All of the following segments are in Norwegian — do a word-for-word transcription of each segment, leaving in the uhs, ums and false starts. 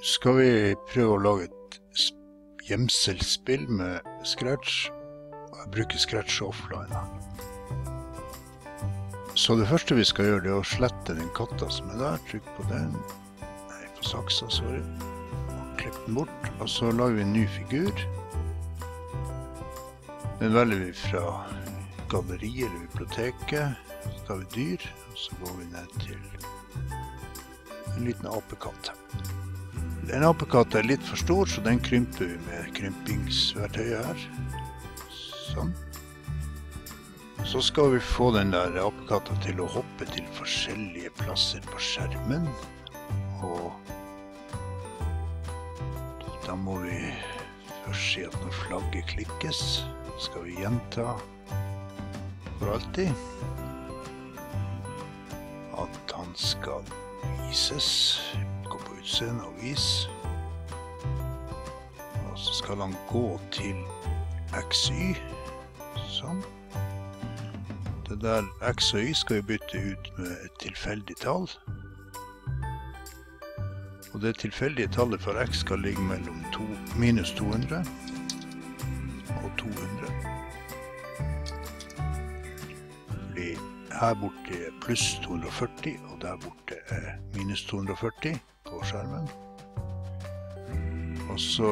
skal vi prøve å lage et gjemselspill med Scratch. Jeg bruker Scratch offline. Så det første vi skal gjøre, det er å slette den katta som er der. Trykk på den. Nei, på saksa, sorry. Klipp den bort, og så lager vi en ny figur. Den velger vi fra galleriet eller biblioteket. Så tar vi dyr, og så går vi ned til en liten apekatt. En apekatt er litt for stor, så den krymper vi med krympingsverktøyet her. Sånn. Så skal vi få den der apekatta til å hoppe til forskjellige plasser på skjermen. Og da må vi først si at når flagget klikkes, skal vi gjenta for alltid at han skal vises. Gå på utseende og vis. Og så skal han gå til X Y. Sånn. Det der X og Y skal vi bytte ut med et tilfeldig tall. Og det tilfeldige tallet for X skal ligge mellom to, minus to hundre og to hundre. Fordi her borte er pluss to hundre og førti, og der borte er minus to hundre og førti på skjermen. Og så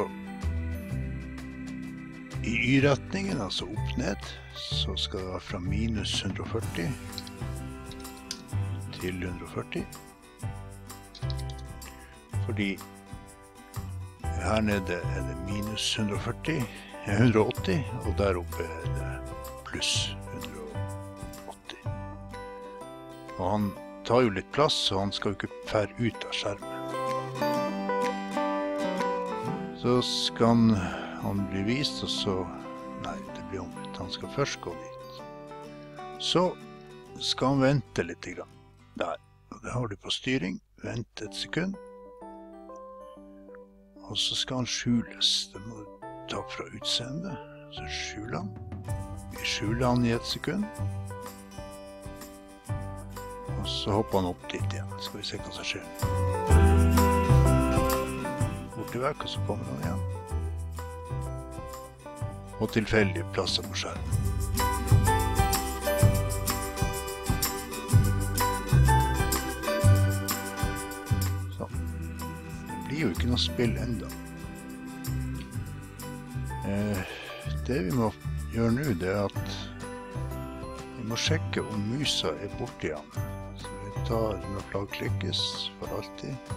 i Y-retningen, altså opp ned, så skal det være fra minus hundre og førti til hundre og førti. Fordi her nede er det minus hundre og førti, hundre og åtti, og der oppe er det pluss hundre og åtti. Og han tar jo litt plass, så han skal jo ikke fære ut av skjermen. Så skal han, han bli vist, og så... Nei, det blir omvendt. Han skal først gå dit. Så skal han vente litt grann. Der. Og det har du på styring. Vent et sekund. Og så skal han skjules. Det må du ta fra utseende. Så skjuler han. Vi skjuler han i et sekund. Og så hopper han opp dit igjen. Skal vi se hva som skjer. Borte vekk, og så kommer han igjen. Og tilfeldige plasser på skjermen. Sånn. Det blir jo ikke noe spill enda. Eh, det vi må gjøre nå, det er at vi må sjekke om musa er borte igjen. Så vi tar når flagg klikkes for alltid.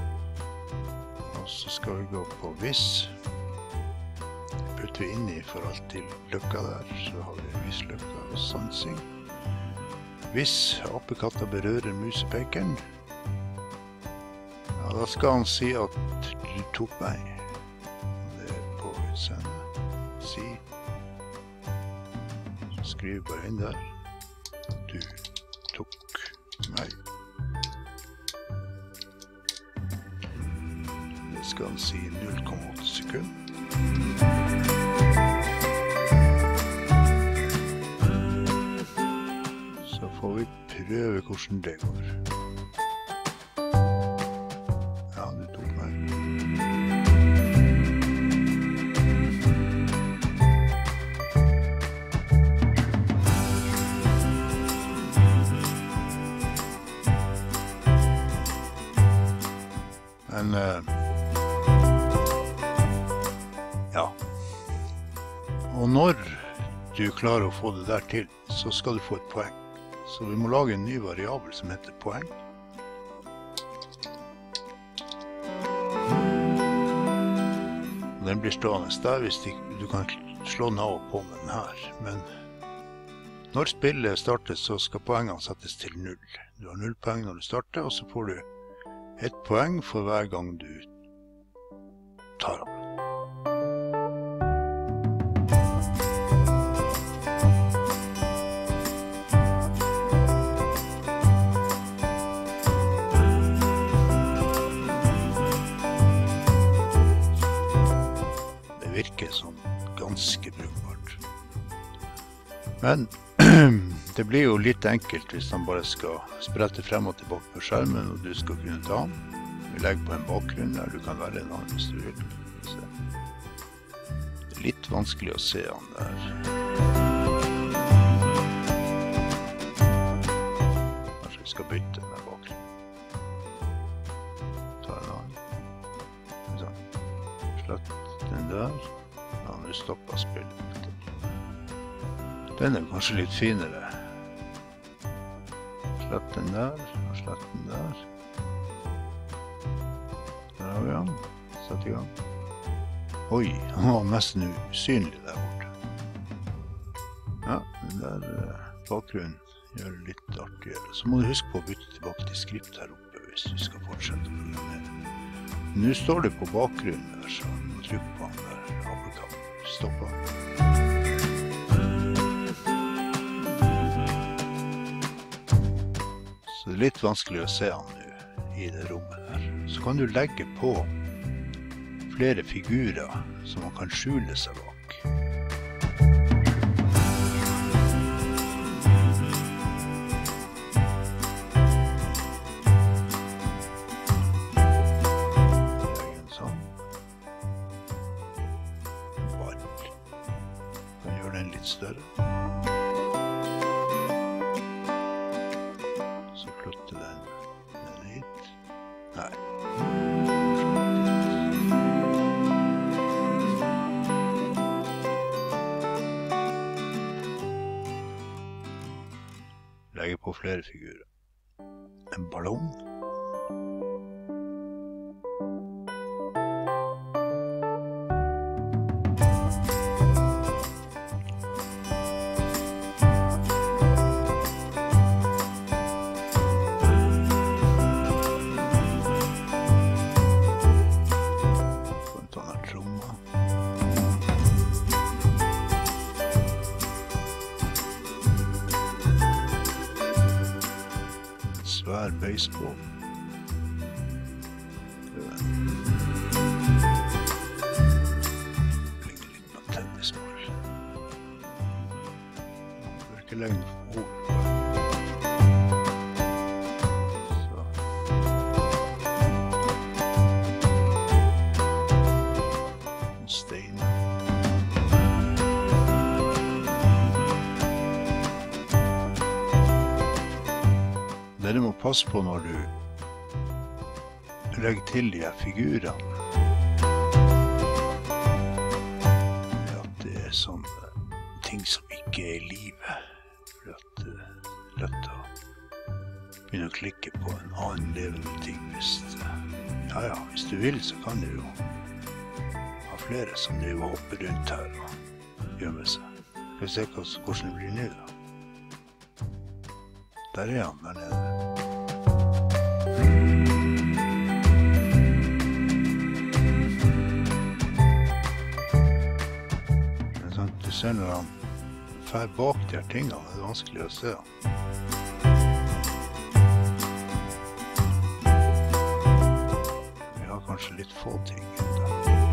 Og så skal vi gå på vis. Putter vi inn i forhold til løkka der, så har vi visløkka og sansing. Hvis apekatta berører musepekeren, ja, da skal han si at du tok meg. Det er på utseende. Si. Så skriver bare inn der. Du tok meg. Det skal han si null komma åtte sekunder. Så får vi prøve hvordan det går. Ja, du tok meg. Men uh, ja. Og når du klarer å få det der til, så skal du få et poeng. Så vi må lage en ny variabel som heter poeng. Den blir stående der hvis du kan slå den av og på med den her. Men når spillet starter, så skal poengene settes til null. Du har null poeng når du starter, og så får du et poeng for hver gang du tar av. Virker som ganske brukbart. Men det blir jo litt enkelt hvis han bare skal sprette frem og tilbake på skjermen, og du skal kunne ta han. Vi legger på en bakgrunn der, du kan velge en annen hvis du vil. Så. Det er litt vanskelig å se han der. Kanskje vi skal bytte med bakgrunn. Ta en annen. Sånn. Slett den der. Ja, nå stopper spillet. Den er kanskje litt finere. Slett den der, og slett den der. Der har vi han. Sett i gang. Oi, han var nesten usynlig der borte. Ja, den der uh, bakgrunnen gjør det litt artigere. Så må du huske på å bytte tilbake til skript her oppe hvis du skal fortsette å programmere. Nå står det på bakgrunnen der, så du må trykke på han der. Apekatten. Stopp han. Så det er litt vanskelig å se han nå i det rommet der. Så kan du legge på flere figurer som man kan skjule seg bak. Legg en sånn. En ball. Kan gjøre den litt større. Så flytte den ned hit. Nei. Legge på flere figurer. En ballong. Svær baseball. Ligner litt på en tennisball. Det bør ikke legge noe for Så. En stein. Det du må passe på når du legger til de her figurene, er at det er sånne ting som ikke er i livet, for at det er lett å begynne å klikke på en annen levende ting. Hvis, ja, ja, hvis du vil, så kan du jo ha flere som driver og hopper rundt her og gjemmer seg. Skal vi se hvordan det blir nå da. Der er han, der nede. Men sånn, du ser når han fer bak de her tingene, det er vanskelig å se han. Vi har kanskje litt få ting enda.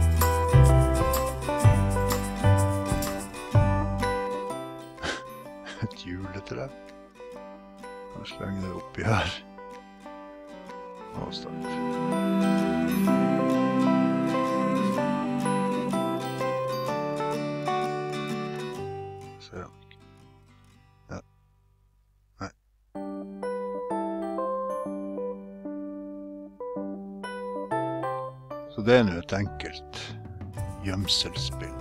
Et juletre. Sleng det oppi her. Og start. Ser han ikke? Ja. Nei. Så det er nå et enkelt gjemselspill.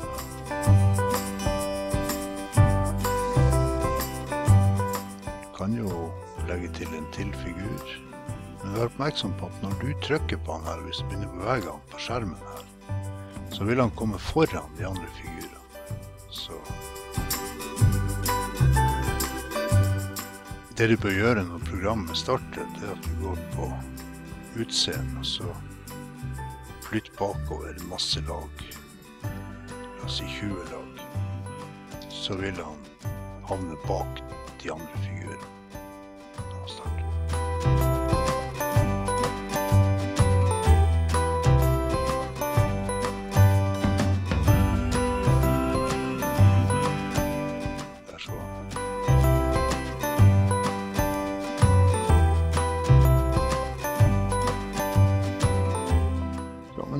Kan jo legge til en til figur. Men vær oppmerksom på at når du trykker på han her, hvis du begynner å bevege han på skjermen her, så vil han komme foran de andre figurene. Så det du bør gjøre når programmet starter, det er at du går på utseende, og så flytt bakover masse lag. La oss si tjue lag. Så vil han havne bak de andre figurene.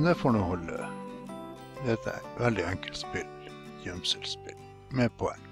Men det får nå holde. Dette er et veldig enkelt spill, gjemselspill, med poeng.